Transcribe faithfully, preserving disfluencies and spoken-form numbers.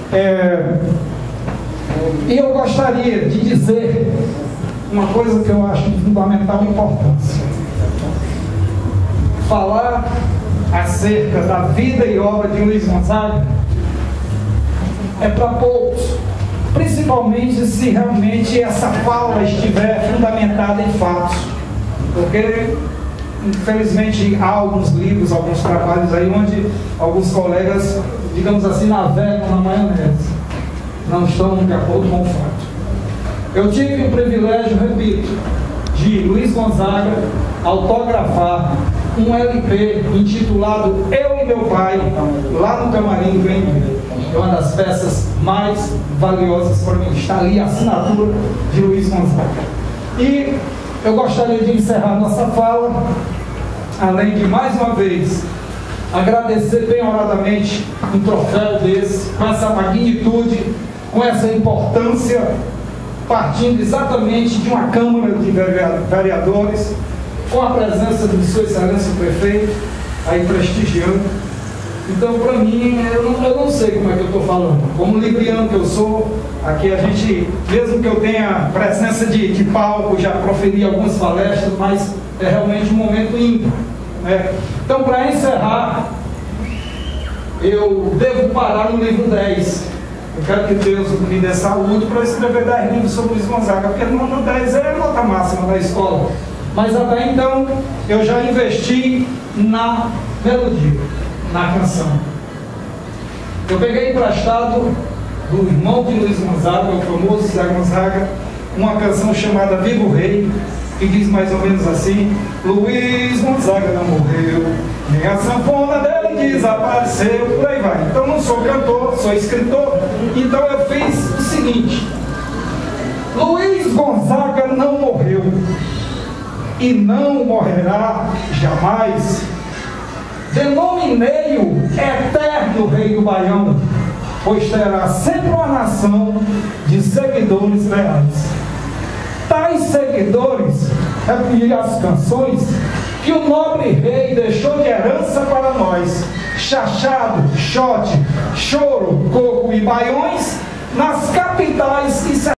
É, e eu gostaria de dizer uma coisa que eu acho de fundamental importância. Falar acerca da vida e obra de Luiz Gonzaga é para poucos, principalmente se realmente essa fala estiver fundamentada em fatos, porque infelizmente há alguns livros, alguns trabalhos aí onde alguns colegas, digamos assim, navegam na maionese, não estão de acordo com o fato. Eu tive o privilégio, repito, de Luiz Gonzaga autografar um L P intitulado Eu e Meu Pai, lá no camarim do Grêmio. É uma das peças mais valiosas para mim. Está ali a assinatura de Luiz Gonzaga. E eu gostaria de encerrar nossa fala, além de, mais uma vez, agradecer bem-horadamente um troféu desse, com essa magnitude, com essa importância, partindo exatamente de uma Câmara de Vereadores, com a presença de Sua Excelência o Prefeito, aí prestigiando. Então, para mim, eu não, eu não sei como é que eu estou falando. Como libriano que eu sou, aqui a gente, mesmo que eu tenha presença de, de palco, já proferi algumas palestras, mas é realmente um momento ímpar, né? Então, para encerrar, eu devo parar no livro dez. Eu quero que Deus me dê saúde para escrever dez livros sobre Luiz Gonzaga, porque a nota dez é a nota máxima da escola. Mas até então, eu já investi na melodia, na canção. Eu peguei emprestado do irmão de Luiz Gonzaga, o famoso Zé Gonzaga, uma canção chamada Viva o Rei, que diz mais ou menos assim: Luiz Gonzaga não morreu, nem a sanfona dele desapareceu, por aí vai. Então não sou cantor, sou escritor, então eu fiz o seguinte: Luiz Gonzaga não morreu e não morrerá jamais. Denominei-o eterno rei do Baião, pois terá sempre uma nação de seguidores leais. Tais seguidores repetirão as canções que o nobre rei deixou de herança para nós: chachado, xote, choro, coco e baiões nas capitais e